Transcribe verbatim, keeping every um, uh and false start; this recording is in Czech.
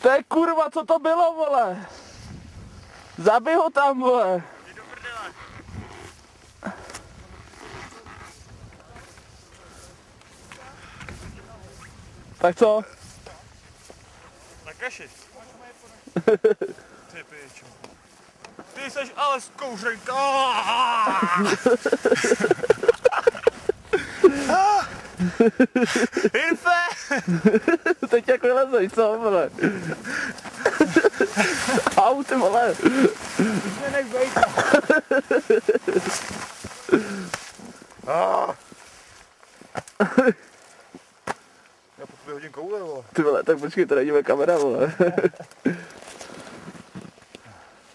To je kurva, co to bylo, vole? Zabij ho tam, vole. Jdi do prdele. Tak co? Na kaši. Ty pičo. Ty seš ale zkoušenka. Infe! Teď jak vylezeš, co, vole? Au, ty vole. Mě nech bejt. Já po tobě hodím koule, vole. Ty vole, tak počkej, to není moje kamera, vole.